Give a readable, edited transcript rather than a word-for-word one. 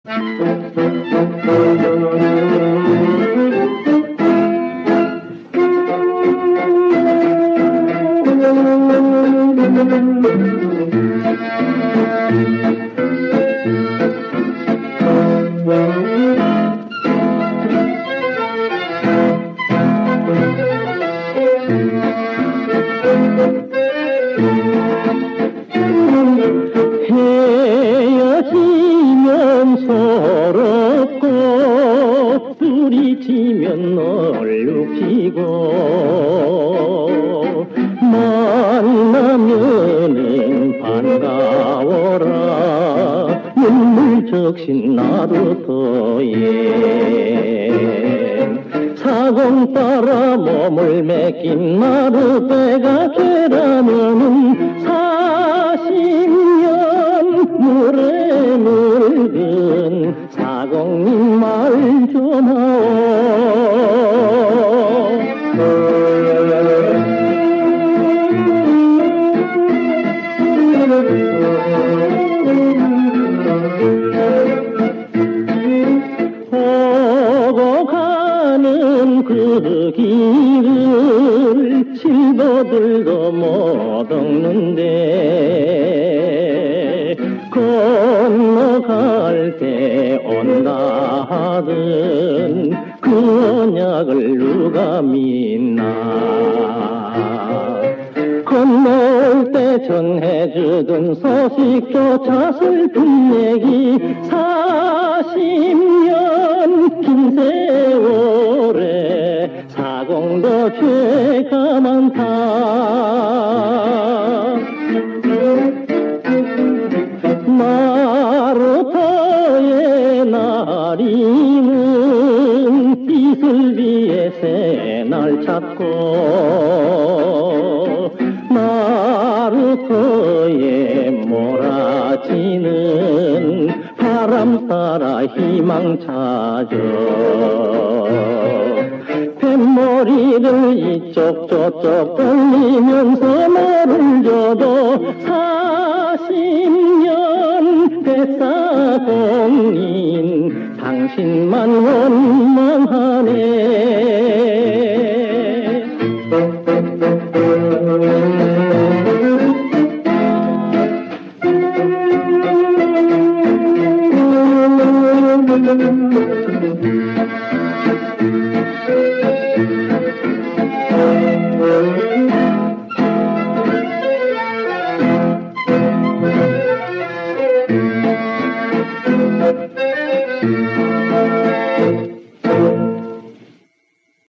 헤어지면 서럽고 부딪히면 얼룩지고 만나면은 반가워라 눈물 적신 나루터에 사공 따라 몸을 맡긴 나루배가 죄라면은 40년 물에 물든 사공님 말 좀 하오. 오고 가는 그 길을 실버들도 못 얻는데 건너갈 때 온다 하던 그 언약을 누가 믿나. 건널 때 전해주던 소식조차 슬픈 얘기 40년 긴 세월에 사공도 죄가 많다. 나루터의 나리는 이슬비에 새날 찾고 나루터에 몰아치는 바람 따라 희망 찾아 뱃머리를 이쪽 저쪽 돌리면서 너를 줘도 40년 뱃사공인 당신만 원망하네.